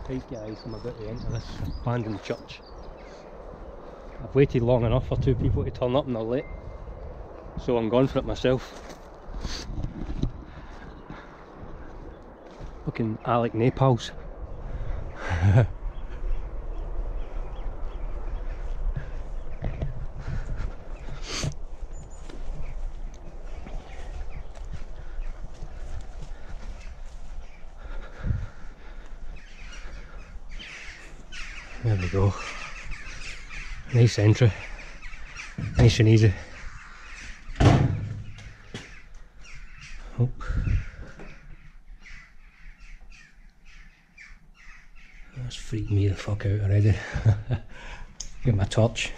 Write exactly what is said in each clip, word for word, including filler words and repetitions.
Right guys, I'm about to enter this abandoned church. I've waited long enough for two people to turn up and they're late, so I'm going for it myself. Fucking Alec Napals. There we go. Nice entry. Nice and easy. Oh. That's freaked me the fuck out already. Get my torch.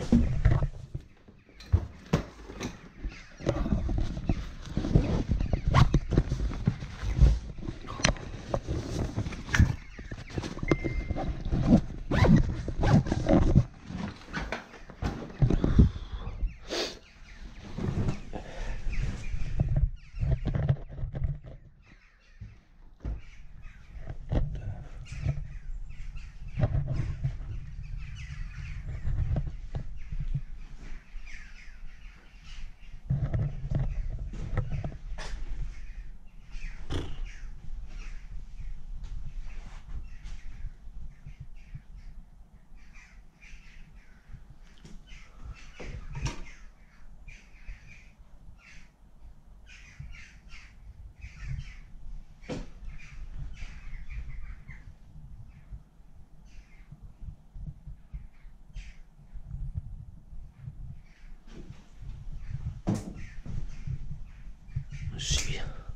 Let's see.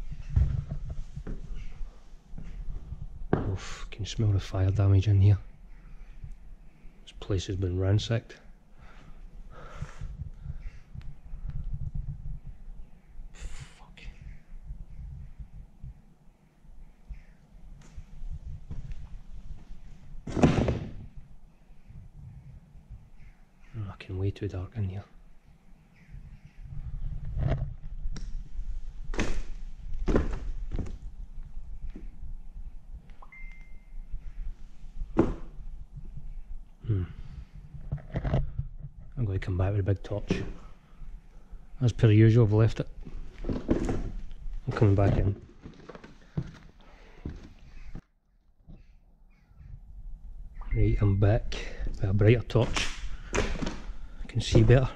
Oof, can you smell the fire damage in here? This place has been ransacked. Fuck. Fucking way too dark in here. I'm going to come back with a big torch. As per usual, I've left it. I'm coming back in. Right, I'm back with a brighter torch. I can see better.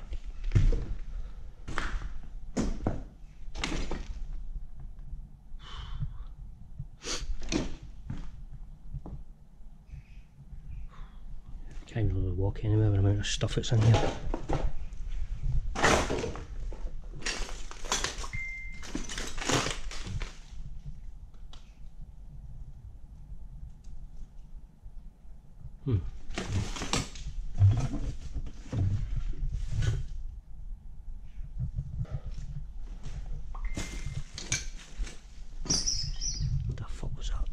Can't really walk anywhere with the amount of stuff that's in here. Hmm. What the fuck was that?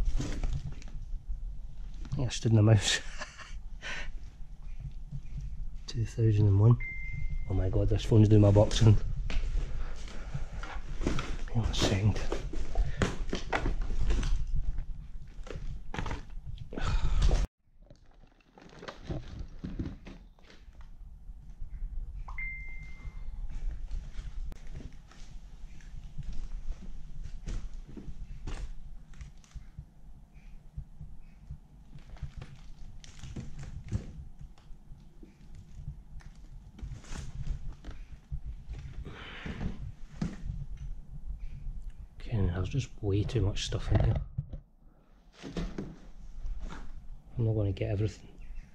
I think I stood in the mouse. two thousand one. Oh my god, this phone's doing my boxing. Hang on a second. There's just way too much stuff in here. I'm not going to get everything.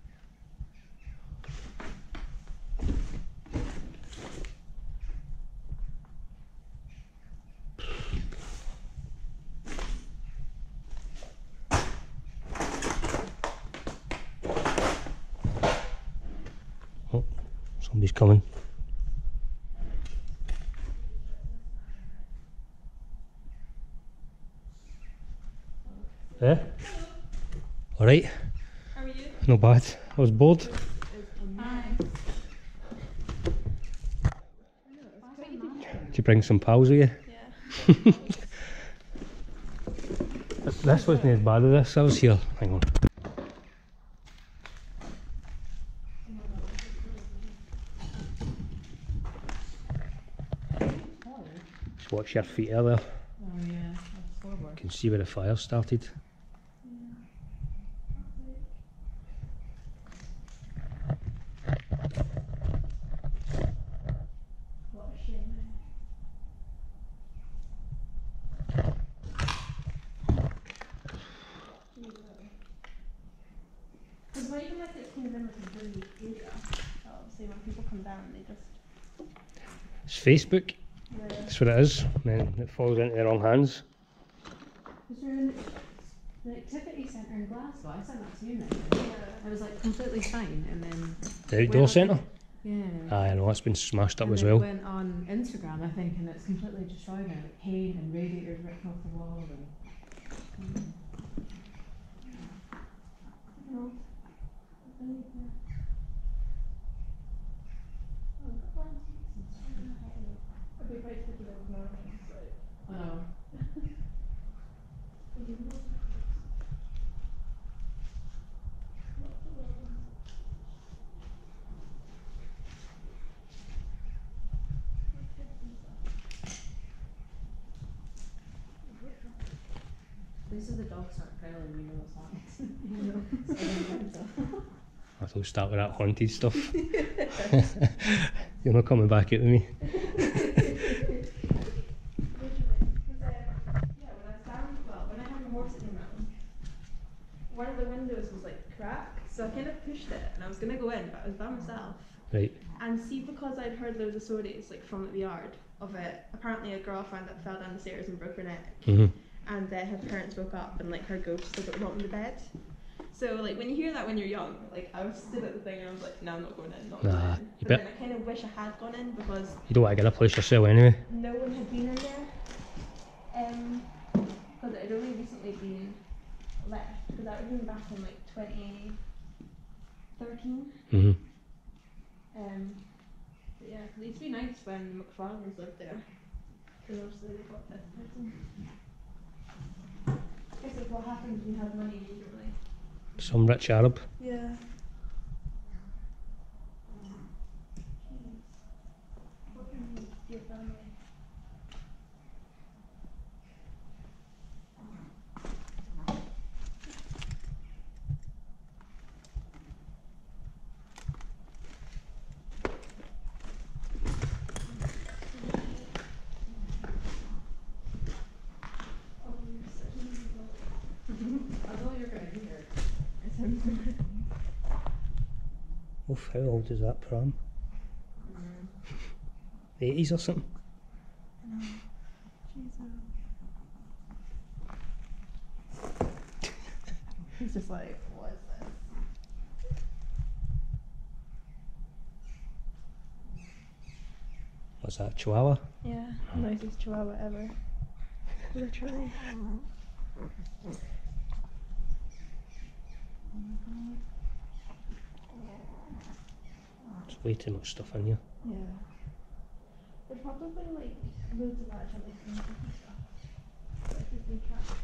Oh, somebody's coming. Eh? Alright. How are you? Not bad. I was bored. Hi. Did you bring some pals with you? Yeah. This wasn't as bad as this. I was here. Hang on. watch your feet earlier. Oh yeah, that's horrible. You can see where the fire started. What a shame. Because why even like it's kind of in like a dirty area. So obviously when people come down they just It's Facebook. yeah. That's what it is. And then it falls into the wrong hands. Because we're in the activity centre in Glasgow. I sent that to you now. Yeah. It was like completely fine, and then The outdoor went centre? on- Yeah. Aye, I know, it's been smashed up and as then well. it went on Instagram, I think, and it's completely destroyed now. Like paint and radiators ripped off the wall, and mm. No. I'd be quite picky with mornings, like. I know. At least if the dogs aren't growling, you know what's happening. You know. So I don't think so. I thought start with that haunted stuff. You're not coming back out with me. One of the windows was like cracked, so I kind of pushed it and I was gonna go in, but I was by myself. Right. And see, because I'd heard loads of stories like from the yard of it, apparently a girl found that fell down the stairs and broke her neck, Mm-hmm. and then her parents woke up and like her ghost was at the bottom of the bed. So like when you hear that when you're young, like I was stood at the thing and I was like, no, I'm not going in, not going Nah, in. you But bet- then I kind of wish I had gone in because You don't want to get a place yourself anyway. no one had been in there. Um, because it had only recently been left, because that would have been back in like twenty thirteen. Mm-hmm. Um, but yeah, it used to be nice when the McFarlanes lived there, because obviously they got this person. I guess like what happens when you have money immediately. Some rich Arab. Yeah. What can you do to your family? I thought you were going to be here. Oof, how old is that pram? eighties or something? He's just like, what is this? What's that, Chihuahua? Yeah, noisiest chihuahua ever. Literally. There's way too much stuff in here. Yeah. There's probably like loads of large and and stuff. Like there's been trapped.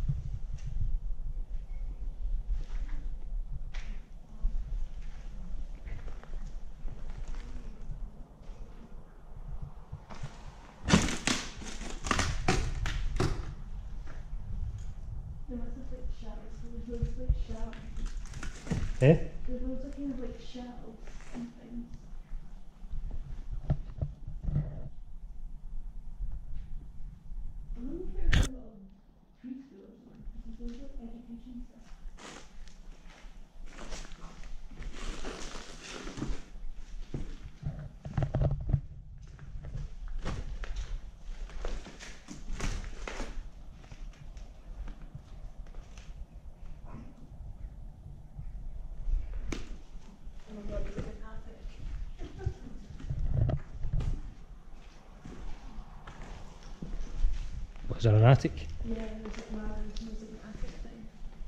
There must have like shells. There's loads of like shells. Eh? There's loads of kind of like shells and things. I wonder if there's a little preschool or something. There's loads of education stuff. Oh my god, there's like an attic. Was there an attic? Yeah, there's like ladders and there's like an attic thing.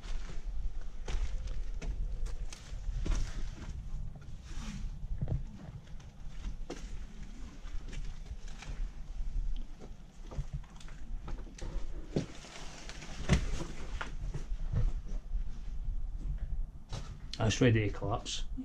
That's ready to collapse. Yeah.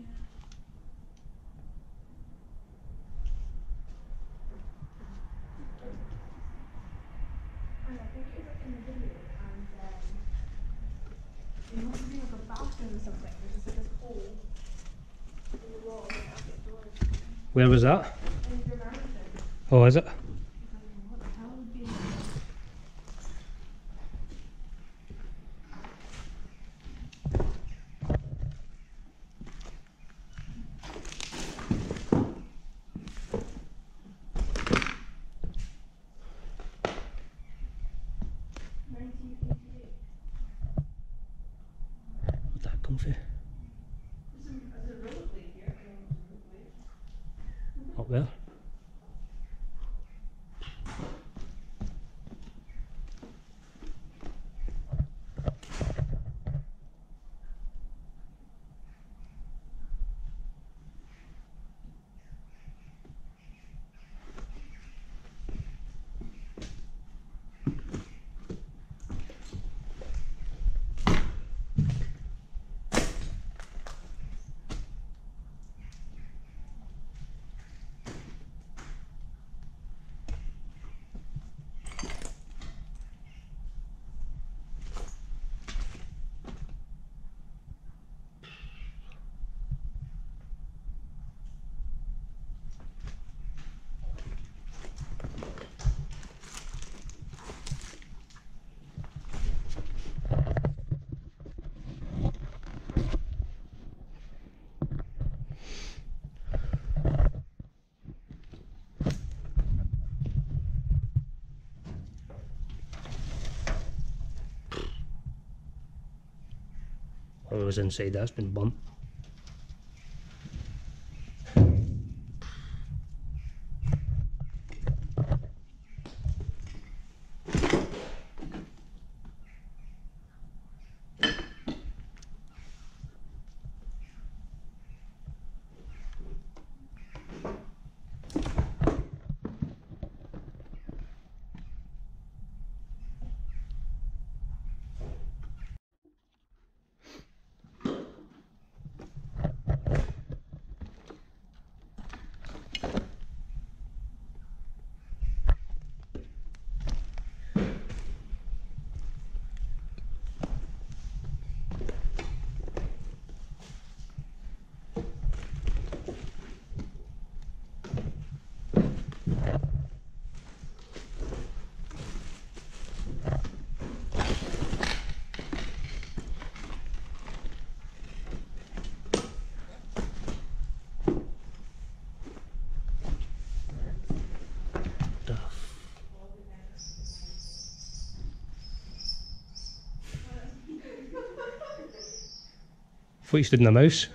Where was that? in your manager. Oh, is it? What the hell would be in nineteen eighty-eight. Where'd that come from? There's a, there's a rollerblade here. I don't know what's a rollerblade. Up there. What was inside that's been burnt. Thought you stood in a mouse.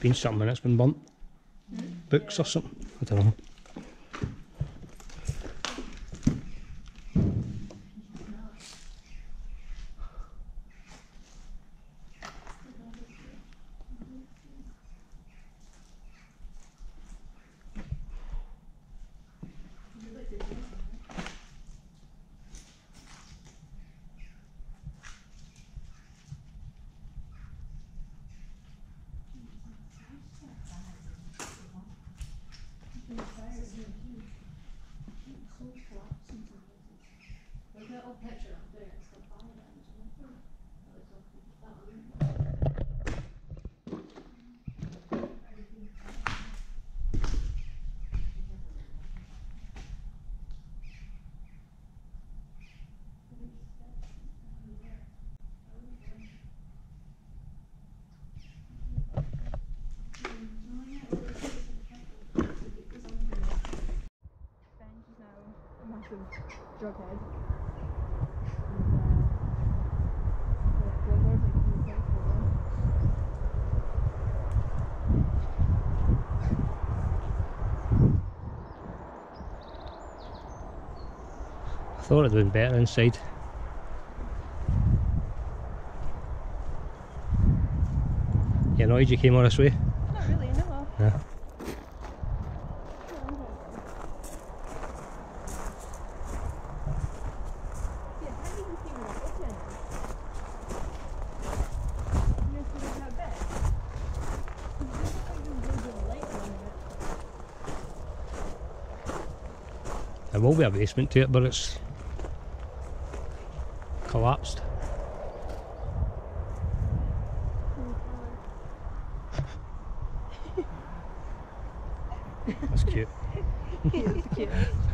been something and it's been burnt. Hmm? Books or something. I don't know. There's that old picture up there, it's got fire damage in it. That looks awful. That one. Benj is now a massive drughead. And, uh, yeah, Gregor's like really grateful though. I thought it'd been better inside. You annoyed you came all this way? Not really, no. Yeah. Yeah, how did you see me like open? You know, so that bit. There's just like this building light on it. There will be a basement to it, but it's collapsed. That's cute. It's cute.